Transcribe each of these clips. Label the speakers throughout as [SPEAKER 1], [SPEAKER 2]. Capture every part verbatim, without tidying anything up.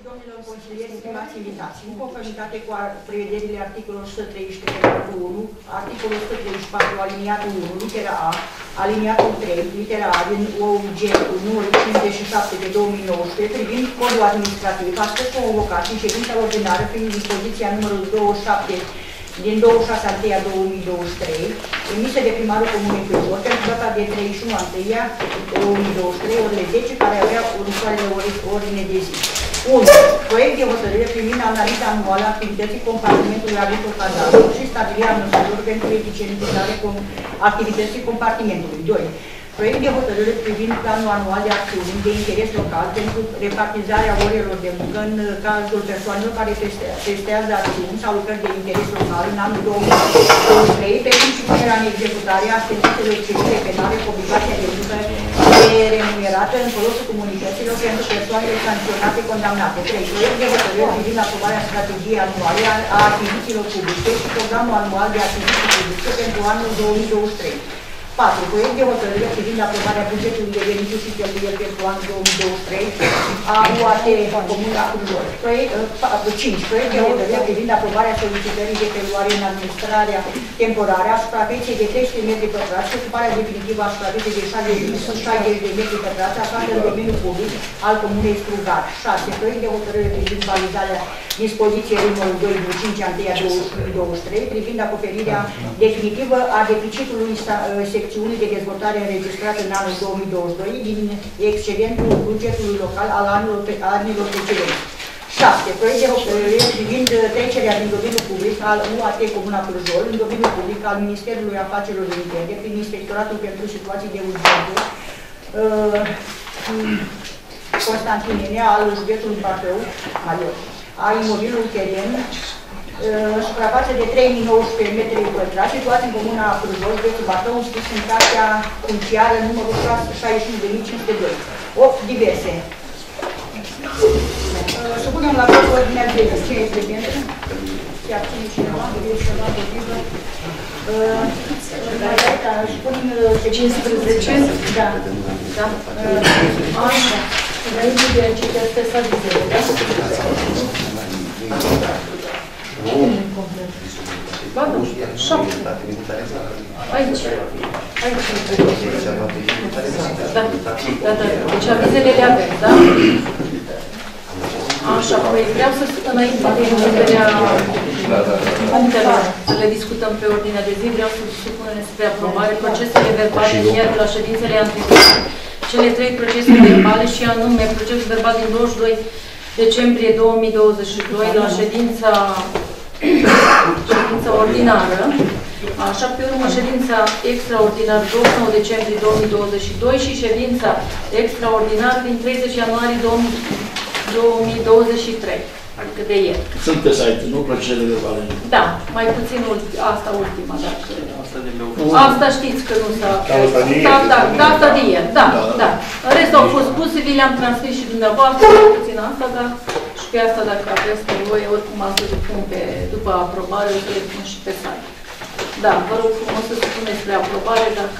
[SPEAKER 1] domnilor consilieri, stimați invitați, în conformitate cu prevederile articolului o sută treizeci și trei unu, articolul o sută treizeci și patru, aliniatul unu, litera A, aliniatul trei, litera A, din O U G numărul cincizeci și șapte pe două mii nouăsprezece, privind codul administrativ, a fost convocat în ședința ordinară prin dispoziția numărul douăzeci și șapte din douăzeci și șase a întâia două mii douăzeci și trei, emisă de primarul Comunei Căzor, pentru data de treizeci și unu a întâia două mii douăzeci și trei, orele zece, care avea următoarele ordine de zi. unu. Proiect de hotărâre privind analiza anuală a activității compartimentului agricol cadastru și stabilirea măsurilor pentru eficientizarea activității compartimentului. doi. Proiect de hotărâre privind planul anual de acțiuni de interes local pentru repartizarea orelor de muncă în cazul persoanelor care prestează acțiuni sau lucrări de interes local în anul două mii douăzeci și trei, precum și punerea în executare a sentințelor civile penale cu obligația de muncă remunerată în folosul comunităților pentru persoanele sancționate condamnate. trei. Proiect de hotărâre privind aprobarea strategiei anuale a achizițiilor publice și programul anual de achiziții publice pentru anul două mii douăzeci și trei. patru. Proiect de hotărâre privind aprobarea bugetului de venituri și cheltuieli pentru anul două mii douăzeci și trei a U A T Comuna Crujor. cinci. Proiect de hotărâre privind aprobarea solicitării de preluare în administrarea temporară a suprafeței de treizeci de metri pătrați și ocuparea definitivă a suprafeței de șaizeci de metri pătrați aflată în domeniul public al Comunei Strugar. șase. Proiect de hotărâre privind validarea dispoziției numărul doi din cinci a întâia două mii douăzeci și trei privind acoperirea definitivă a deficitului secțiunii de dezvoltare înregistrată în anul două mii douăzeci și doi din excedentul bugetului local al anilor, anilor precedenți. șapte. Proiect de hotărâre privind trecerea din domeniul public al U A T Comuna Crujol în domeniul public al Ministerului Afacerilor Interne prin Inspectoratul pentru Situații de Urgență uh, Constantin Nenea al județului Bacău, Major, a imobilului teren, suprafață de trei mii nouăsprezece metri pătrați, situați în Comuna Crujol, județul Bacău, înscris în cartea funciară numărul șaizeci și unu de mii cinci sute doi. opt. Diverse. Să punem la vot ordinea de zi. Ce este pentru? Se abține cineva? E cineva împotrivă? Își punem cincisprezece? Da. Da. Așa. Înainte de a începe astea s-a vizele, da? Ba nu, șapte. Aici. Aici. Da, da, da. Deci avizele le avem, da? Așa, păi vreau să, înainte de începerea punctelor, să le discutăm pe ordinea de zi, vreau să supunem spre aprobare procesele verbale încheiate la ședințele anterioare. Cele trei procese verbale și anume procesul verbal din douăzeci și doi decembrie două mii douăzeci și doi la ședința, ședința ordinară, așa pe urmă ședința extraordinară douăzeci și nouă decembrie două mii douăzeci și doi și ședința extraordinară din treizeci ianuarie două mii douăzeci și trei, adică de ieri.
[SPEAKER 2] Sunt pe site, nu procesele verbale.
[SPEAKER 1] Da, mai puțin asta ultima, dacă... Asta știți că nu s-a... Da, da, da, asta de ieri, da, da. În rest au fost puse, vi le-am transmis și dumneavoastră, puțin asta, dar și pe asta, dacă aveți nevoie, oricum astăzi o pun pe, după aprobare, o să le pun și pe site. Da, vă rog frumos să supuneți spre aprobare, dacă...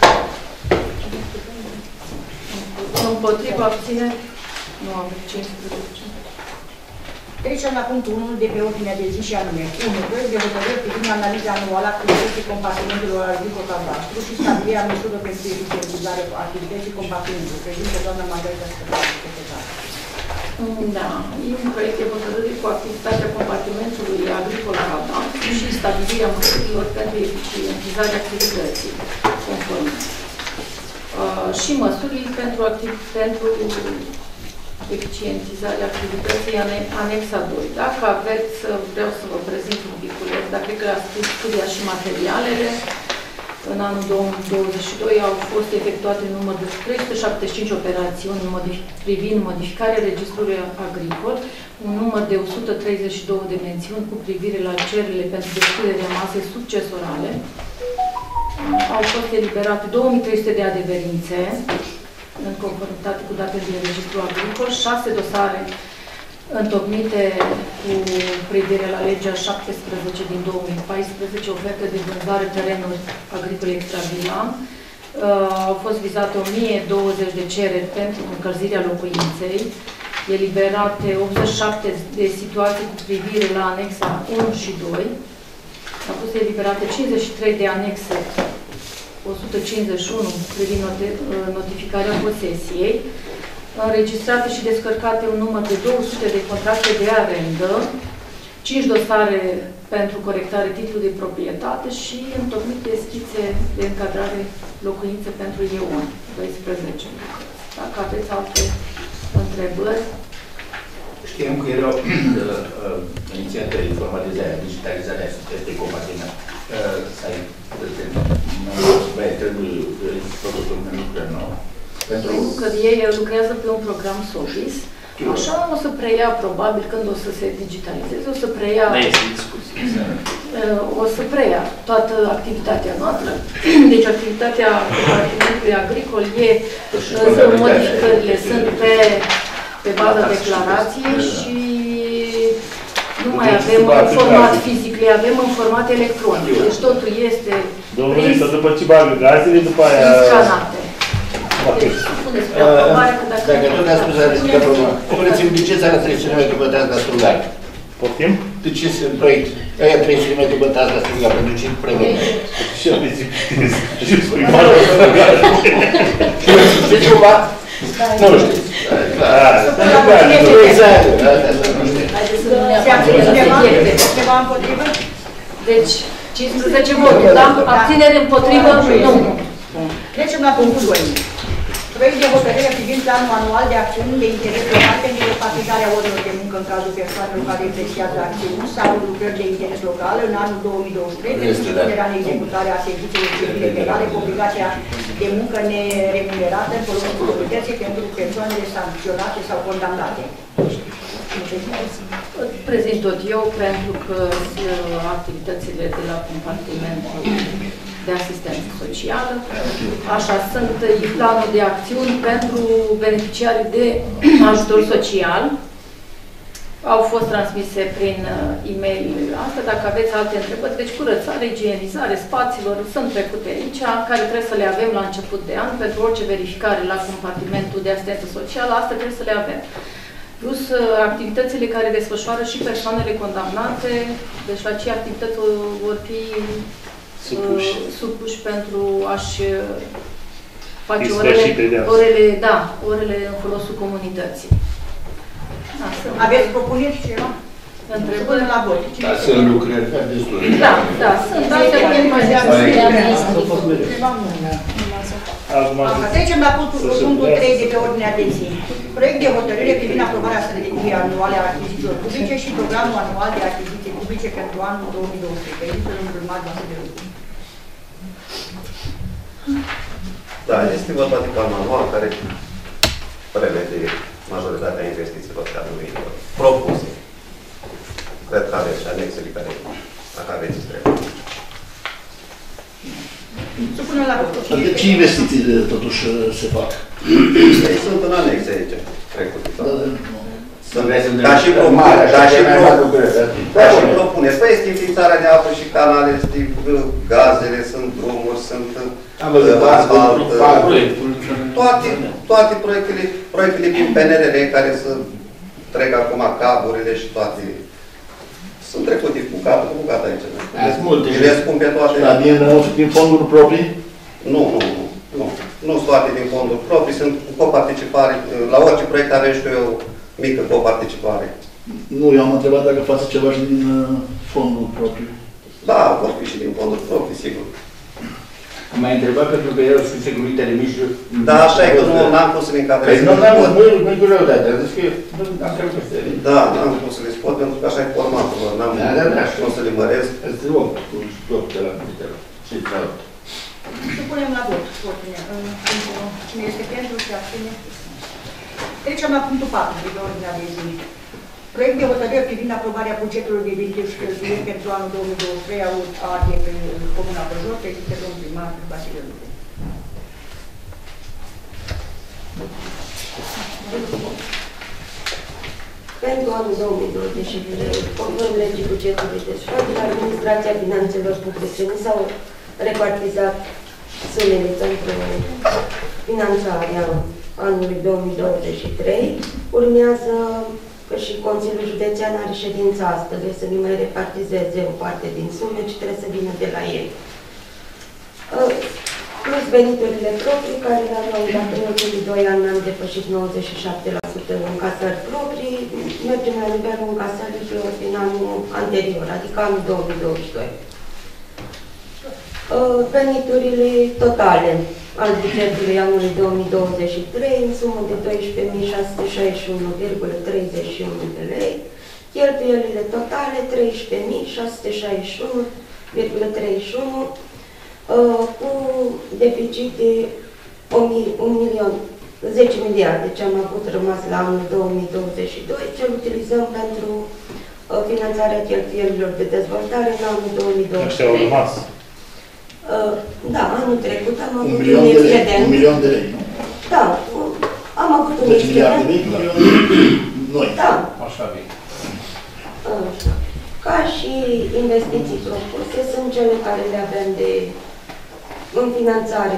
[SPEAKER 1] Împotriva, abține, nu am cincisprezece. Trecem la punctul unu de pe ordinea de zi și anume unu. Proiect de hotărâre privind analiza anuală a activității compartimentelor agricol cadastru și stabilirea măsurilor pentru eficientizarea activității compartimentului. Președinte, doamna Margarita Stăpânească, secretară. Da, e un proiect de hotărâre cu activitatea compartimentului agricol cadastru și stabilirea măsurilor pentru eficientizarea activității conform. Uh, și măsurile pentru, pentru eficientizarea activității anexa doi. Dacă aveți, vreau să vă prezint un piculeț, dar cred că ați scris studia și materialele. În anul două mii douăzeci și doi au fost efectuate număr de trei sute șaptezeci și cinci operațiuni privind modificarea registrului agricol, un număr de o sută treizeci și două de mențiuni cu privire la cererile pentru deschiderea masei succesorale. Au fost eliberate două mii trei sute de adeverințe în conformitate cu datele din registru agricol, șase dosare întocmite cu privire la legea șaptesprezece din două mii paisprezece, ofertă de vânzare terenuri agricole extravilan. Uh, au fost vizate o mie douăzeci de cereri pentru încălzirea locuinței,
[SPEAKER 3] eliberate optzeci și șapte de situații cu privire la anexa unu și doi. Au fost eliberate cincizeci și trei de anexe, o sută cincizeci și unu privind notificarea posesiei, înregistrate și descărcate un număr de două sute de contracte de arendă, cinci dosare pentru corectare titlului de proprietate și întocmite schițe de încadrare locuințe pentru E unu doisprezece. Dacă aveți alte întrebări.
[SPEAKER 4] Știam că erau uh, inițiate informatizarea, digitalizarea acestei companii. Să-i trebuie făcut un lucru nou. Pentru
[SPEAKER 3] că ei lucrează pe un program SOFIS. Așa o să preia, probabil, când o să se digitalizeze, o să preia, o să preia toată activitatea noastră. Deci activitatea departamentului agricol e, modificările sunt pe, pe baza declarației și nu mai avem în format fizic, le avem în format electronic. Deci totul este
[SPEAKER 5] prins, după ce bagă gazele, după aia...
[SPEAKER 3] scanate. Deci, spuneți pe aprobare că dacă...
[SPEAKER 2] Dacă tot a spus la problema, spuneți-mi de ce țara trei centimetri bătați la strugari?
[SPEAKER 5] Poftim?
[SPEAKER 2] De ce se proiect? Aia trei centimetri bătați la strugari, pentru ce prevede?
[SPEAKER 5] Ce aveți zis? Și spui mare la strugari.
[SPEAKER 2] Știți cumva? Nu știți. Nu exact.
[SPEAKER 1] Se abține cineva împotrivă?
[SPEAKER 3] Deci, cincisprezece voturi, da? Abținere împotrivă? Nu.
[SPEAKER 1] Trecem la punctul doi. Proiect de hotărâre privind planul anual de acțiuni de interes local pentru repartizarea orelor de muncă în cazul persoanelor care efectuează acțiuni sau lucrări de interes local în anul două mii douăzeci și trei pentru punerea în executare a serviciilor civile legale cu obligația de muncă neremunerată în folosul comunității pentru persoanele sancționate sau condamnate.
[SPEAKER 3] Prezint tot eu pentru că activitățile de la compartimentul de asistență socială. Așa, sunt planul de acțiuni pentru beneficiarii de ajutor social. Au fost transmise prin e-mail asta. Dacă aveți alte întrebări, deci curățare, igienizare spațiilor sunt trecute aici, care trebuie să le avem la început de an pentru orice verificare la compartimentul de asistență socială. Asta trebuie să le avem. Plus activitățile care desfășoară și persoanele condamnate, deci la ce activități vor fi supuși, supuși pentru a-și face orele, orele, da, orele în folosul comunității. Da,
[SPEAKER 1] aveți propuneri ceva?
[SPEAKER 3] Întrebări
[SPEAKER 1] la vot.
[SPEAKER 4] Da, sunt lucrări destul.
[SPEAKER 3] Da, da, sunt.
[SPEAKER 1] Trecem la punctul trei de pe ordinea de zi. Proiect de hotărâre privind aprobarea strategiei anuale a achizițiilor publice și programul anual de achiziții publice pentru anul două mii douăzeci și trei. Părintele Îndrumar Vasile Rucu.
[SPEAKER 6] Da, este vorba de plan anual care prevede majoritatea investițiilor pe anul viitor propuse. Cred că aveți și anexele care, dacă aveți, trebuie.
[SPEAKER 1] Supunem la vot.
[SPEAKER 2] De ce investiții totuși se fac?
[SPEAKER 6] Ei sunt în anexe aici, trecute.
[SPEAKER 4] Sunt
[SPEAKER 6] ca și propuneri, ca și propuneri. Păi este înființarea de apă și canale, gazele, sunt drumuri, sunt asfalt, toate, toate proiectele, proiectele din P N R R care să trec acum caburile și toate. Sunt trecute cu capul, cu bucata aici. Le spun pe toate.
[SPEAKER 2] Dar din, din fonduri proprii?
[SPEAKER 6] Nu, nu, nu. Nu, nu sunt toate din fonduri proprii, sunt cu coparticipare. La orice proiect avem și eu mică coparticipare.
[SPEAKER 2] Nu, eu am întrebat dacă faceți ceva și din uh, fondul propriu.
[SPEAKER 6] Da, vor fi și din fondul propriu, sigur.
[SPEAKER 4] Am mai întrebat pentru că el sunt securite de mijloc.
[SPEAKER 6] Da, așa e, că nu am pus să le încadrez.
[SPEAKER 4] Păi nu, nu-i greutate, am zis că am trebuit să le...
[SPEAKER 6] Da, n-am pus să le spot, pentru că așa e formatul lor, n-am pus să le măresc.
[SPEAKER 4] Este opt, cu opt de la Ministerul. Și de la opt.
[SPEAKER 1] Supunem la vot. Cine este pentru și abține? Trecem la punctul patru de ordinea de zi. Proiect de hotărâre privind aprobarea bugetului de venituri și cheltuieli pentru anul două mii douăzeci și trei a de pe Comuna Băjor, pe este domnul primar Vasile Rucu.
[SPEAKER 7] Pentru anul două mii douăzeci și trei, conform legii bugetului de stat, Administrația Finanțelor Publice nu s-au repartizat sumele pentru finanțarea anului două mii douăzeci și trei. Urmează că și Consiliul Județean are ședința asta, trebuie să nu mai repartizeze o parte din sume, ci trebuie să vină de la ei. Plus veniturile proprii, care la noi, dacă în ultimii doi ani am depășit nouăzeci și șapte la sută în casări proprii, mergem la nivelul încasărilor din anul anterior, adică anul două mii douăzeci și doi. Veniturile totale al bugetului anului două mii douăzeci și trei în sumă de doisprezece mii șase sute șaizeci și unu virgulă treizeci și unu de lei, cheltuielile totale treisprezece mii șase sute șaizeci și unu virgulă treizeci și unu, cu deficit de un milion, zece miliarde, ce am avut rămas la anul două mii douăzeci și doi, ce utilizăm pentru finanțarea cheltuielilor de dezvoltare în anul două mii douăzeci și trei.
[SPEAKER 5] Așa au rămas.
[SPEAKER 7] Da, anul trecut am avut
[SPEAKER 2] Un milion de lei, un milion de lei, nu?
[SPEAKER 7] Da, am avut un
[SPEAKER 2] zece miliarde de lei, un milion de lei, noi.
[SPEAKER 7] Da.
[SPEAKER 5] Așa bine.
[SPEAKER 7] Ca și investiții propuse, sunt cele care le avem de în finanțare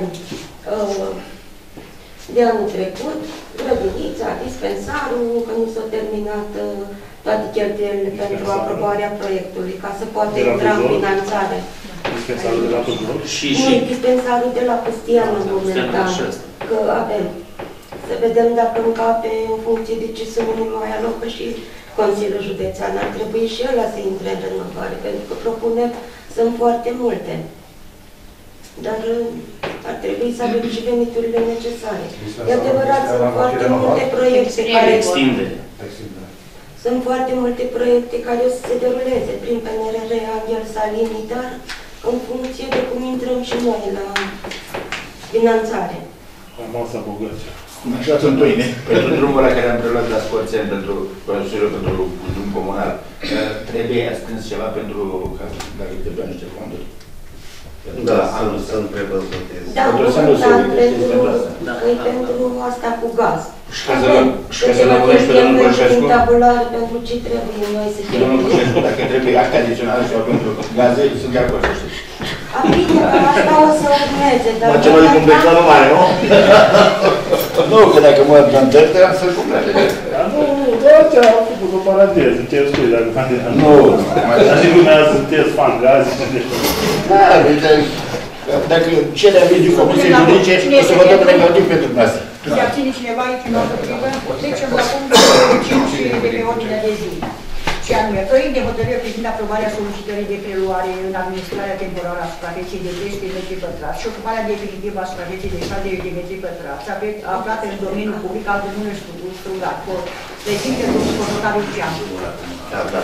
[SPEAKER 7] de anul trecut, grădinița, dispensarul, că nu s-a terminat toate cheltuielile pentru aprobarea proiectului, ca să poată intra în finanțare.
[SPEAKER 5] Dispensarul de la Păduror?
[SPEAKER 4] Și,
[SPEAKER 7] nu,
[SPEAKER 4] și...
[SPEAKER 7] dispensarul de la Pustian în momentan, că avem. Să vedem dacă încape în funcție de ce sume mai alocă și Consiliul Județean. Ar trebui și ăla să intre în renovare, pentru că propunem, sunt foarte multe. Dar ar trebui să avem și veniturile necesare. E adevărat, sunt foarte multe proiecte care...
[SPEAKER 4] Extindere.
[SPEAKER 7] Sunt foarte multe proiecte care o să se deruleze prin P N R R, Angel Salini, dar în funcție de cum intrăm și noi la finanțare.
[SPEAKER 5] Am să bogăți.
[SPEAKER 2] Așa sunt pâine.
[SPEAKER 4] Pentru drumul ăla care am preluat la Scorțeni, pentru Consiliul pentru drum comunal, trebuie strâns ceva pentru dacă trebuie niște fonduri?
[SPEAKER 6] Da, sunt, sunt prevăzute.
[SPEAKER 7] Da, momentan pentru asta cu gaz.
[SPEAKER 4] Și ca să lămurești pe domnul Bălșescu?
[SPEAKER 7] Tabular pentru ce trebuie noi să fie.
[SPEAKER 4] Domnul Bălșescu, dacă trebuie acte adiționale sau pentru gaze, sunt de acord, să știți.
[SPEAKER 7] A, bine, asta o să urmeze, dar...
[SPEAKER 2] Mă ceva de complexa nu mare, nu? Nu, că dacă mă dăm am să-l complete.
[SPEAKER 5] Nu, doar ce am făcut o paranteză, ce spui, dacă fan de...
[SPEAKER 2] Nu,
[SPEAKER 5] așa și urmează sunteți fan gaze, sunteți...
[SPEAKER 2] Da, dacă cere aviz din Comisiei Juridice, o să vă dăm negativ pentru noastră.
[SPEAKER 1] Se abține cineva aici în altă privă? Trecem la punctul cinci de pe ordinea de zi. Și anume, proiect de hotărâre privind aprobarea solicitării de preluare în administrarea temporară a suprafeței de treisprezece metri pătrați și ocuparea definitivă a suprafeței de șaptezeci de metri pătrați, aflate în domeniul public al Comunei Strugat. Prezintă domnul Cototar Lucian.
[SPEAKER 6] Da, da.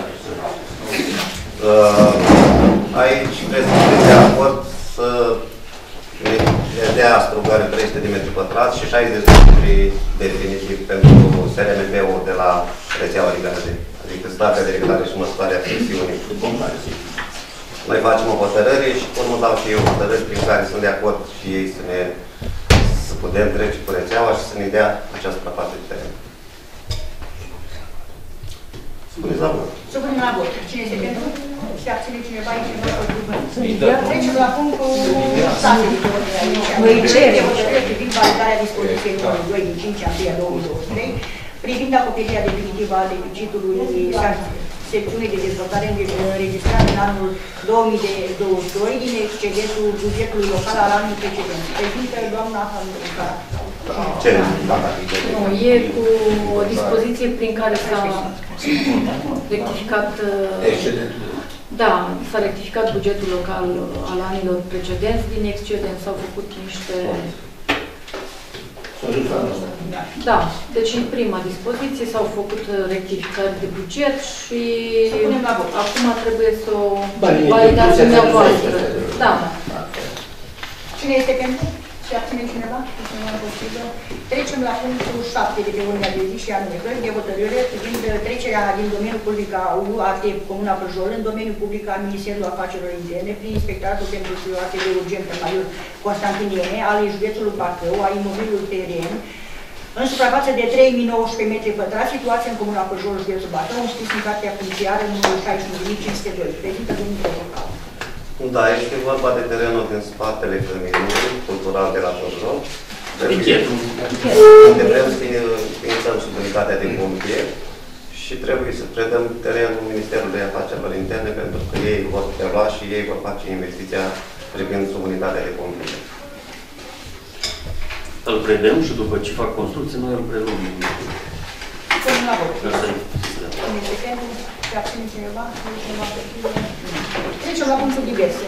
[SPEAKER 6] Uh, aici prezintă de acord să dea strugare trei sute de metri pătrați și șaizeci de metri definitiv pentru S R M P-ul de la rețeaua de gaze. Adică starea de reglare și măsurarea presiunii. Noi facem o hotărâre și cum dau și eu hotărâri prin care sunt de acord și ei să ne să putem trece cu rețeaua și să ne dea această suprafață de teren. Spuneți la vot.
[SPEAKER 1] Supunem la vot. Cine este pentru? Se abține cineva aici în altă privă? Trecem la punctul șase din ordinea aici. Proiect de hotărâre privind validarea dispoziției numărul doi din cinci aprilie două mii douăzeci și trei privind acoperirea definitivă a deficitului secțiunii de dezvoltare înregistrat în anul două mii douăzeci și doi din excedentul bugetului local al anului precedent. Prezintă doamna Handuca.
[SPEAKER 3] Nu, e cu o dispoziție prin care s-a rectificat, da, s-a rectificat bugetul local al anilor precedenți. Din excedent s-au făcut niște... Da, deci în prima dispoziție s-au făcut rectificări de buget și acum trebuie să o validați dumneavoastră. Da.
[SPEAKER 1] Cine este pentru? Se abține cineva? Trecem la punctul șapte de pe ordinea de zi și anume proiect de hotărâre privind trecerea din domeniul public a U A T Comuna Prăjol în domeniul public al Ministerului Afacerilor Interne prin inspectoratul pentru acte de urgență major Constantiniene al județului Bacău, a imobilului teren în suprafață de trei mii nouăsprezece metri pătrați, situație în Comuna Prăjol, județul Bacău, înscris în cartea funciară numărul șaizeci și unu mii cinci sute doi. Prezintă domnul protocol.
[SPEAKER 6] Da, este vorba de terenul din spatele căminului cultural de la Prăjol, unde vrem să inițăm subunitatea de pompieri și trebuie să predăm terenul Ministerului Afacerilor Interne pentru că ei vor prelua și ei vor face investiția privind subunitatea de pompieri.
[SPEAKER 5] Îl predăm și după ce fac construcție, noi îl preluăm.
[SPEAKER 1] Până la vot.
[SPEAKER 5] Asta e.
[SPEAKER 1] Trecem la punctul diverse.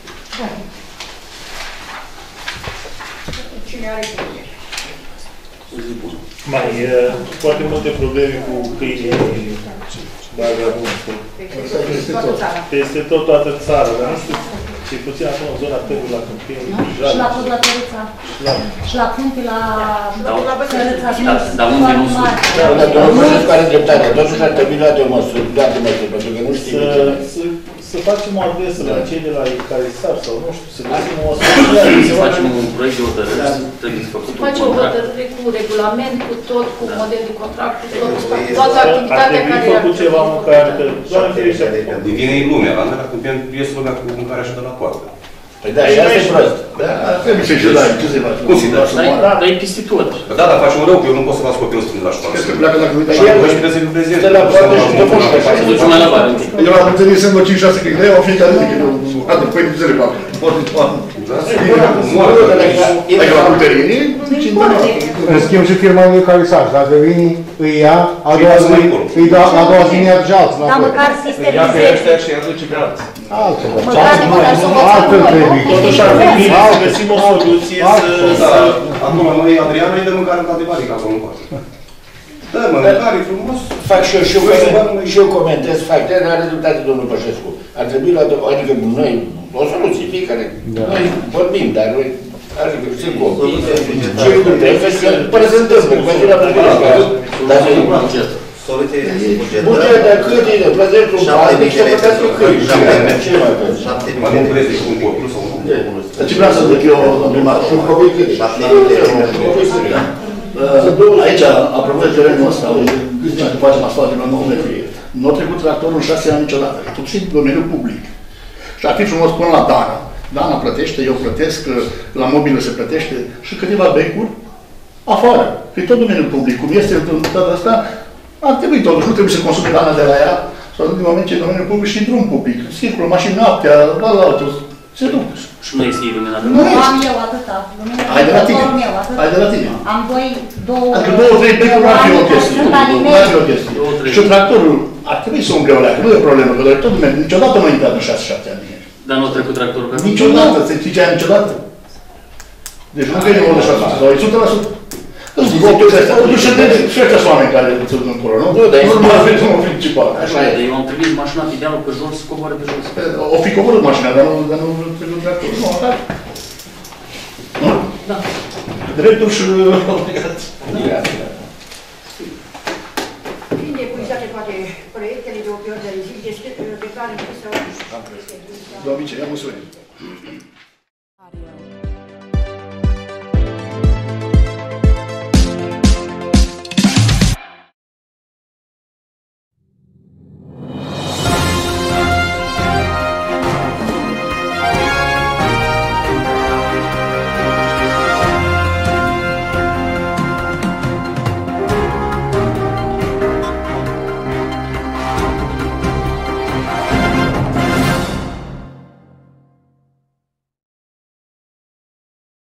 [SPEAKER 1] Cine are probleme?
[SPEAKER 5] Mai e foarte multe probleme cu câinii vagabunzi. Peste tot, toată țara, dar nu știu, ce puțin acum în zona Târgului, la Câmpini.
[SPEAKER 8] Și la tot la Tărâța. Și la Câmpi, la Tărâța.
[SPEAKER 5] Dar unde nu sunt?
[SPEAKER 2] Dar domnul Băsescu are dreptate, totuși ar trebui luate măsuri, luate măsuri, pentru că nu știu ce.
[SPEAKER 5] Să facem o adresă la cei de la care sar sau nu știu, să găsim o soluție. Să facem un proiect de hotărâre, trebuie să făcut un
[SPEAKER 3] Face o hotărâre cu regulament, cu tot, cu model de contract, cu tot, toată activitatea care...
[SPEAKER 5] Ar trebui făcut ceva măcar, că doar în ferește.
[SPEAKER 9] Devine lumea, la mea, când iese lumea cu mâncarea și de la poartă.
[SPEAKER 2] Păi da, ea este prost.
[SPEAKER 5] Trebuie să-i judai, ce se face? Cum se dă? Dar e peste tot.
[SPEAKER 9] Da, dar faci un rău, că eu nu pot să las copilul să la școală.
[SPEAKER 5] Cred că pleacă la câte
[SPEAKER 9] și el trebuie să-i prezinte.
[SPEAKER 2] De la poartă și de poștă.
[SPEAKER 5] Să ducem mai la vară.
[SPEAKER 10] Eu am întâlnit să-mi cinci șase câini, eu fiecare zi, că nu păi nu se le fac. Adică la puterini,
[SPEAKER 11] în schimb și firma lui Calisaj, dacă vine, îi ia, a doua zi, îi da, a doua zi ia și alții.
[SPEAKER 8] Dar măcar sistemizeze.
[SPEAKER 9] Și aduce pe alții.
[SPEAKER 11] Altfel.
[SPEAKER 8] Altfel
[SPEAKER 11] trebuie.
[SPEAKER 5] Totuși ar trebui să găsim o soluție să...
[SPEAKER 9] Acum, noi, Adriana, îi dă mâncare la adevărică acolo în poate. Dă mâncare frumos.
[SPEAKER 2] Fac și eu, și eu, și eu comentez, fac, de are dreptate domnul Băsescu. Ar trebui la, adică noi, o soluție, fiecare, noi vorbim, dar noi, adică se copii, ce lucruri, până se întâmplă, pentru la plătești,
[SPEAKER 6] Soluția este bugetă.
[SPEAKER 2] Bugetă, cât e de plătești un bani, nici să plătească câini. Ce mai plătești?
[SPEAKER 6] Șapte
[SPEAKER 9] Mai
[SPEAKER 6] mii
[SPEAKER 9] nu
[SPEAKER 6] de
[SPEAKER 9] crezi cu un copil sau nu?
[SPEAKER 10] Dar ce vreau să zic eu, domnul Marc?
[SPEAKER 2] Un copil cât?
[SPEAKER 6] Șapte mii de
[SPEAKER 10] Aici, apropo de terenul ăsta, gândiți că facem asfalt de la nouă metri. Nu a trecut tractorul în șase ani niciodată, e tot și domeniul public. Și ar fi frumos până la Dana. Dana plătește, eu plătesc, la mobilă se plătește și câteva becuri afară. Că e tot domeniul public. Cum este în toată asta, ar trebui totuși, nu trebuie să consume Dana de la ea, sau din moment ce e domeniul public și drum public. Circulă mașini noaptea, la la altul, se duc.
[SPEAKER 5] Și nu este iluminat.
[SPEAKER 10] Nu
[SPEAKER 8] Am eu atâta.
[SPEAKER 10] Ai de la tine. Ai de la tine.
[SPEAKER 8] Am doi, două...
[SPEAKER 10] Adică două, trei becuri nu ar fi o chestie. Nu ar fi o chestie. Și tractorul ar trebui să umple o leacă, nu e o problemă, că tot lumea, niciodată nu a intrat în șase șapte ani.
[SPEAKER 5] Dar nu a trecut tractorul pe
[SPEAKER 10] Niciodată, se zice aia niciodată. Deci nu că e nevoie de șase sau e o sută la sută. Îți zic, și ăștia sunt oameni care se duc încolo, nu? Nu, dar e nu principal.
[SPEAKER 5] Așa e, dar eu am trimis mașina pe dealul pe jos, coboară pe jos.
[SPEAKER 10] O fi coborât mașina, dar nu trecut tractorul. Nu, așa. Nu?
[SPEAKER 3] Da.
[SPEAKER 10] Drepturi și obligații.
[SPEAKER 1] Fiind epuizate toate proiectele de opiori de zi, declară închisă.
[SPEAKER 10] Doamnice, ia măsuri.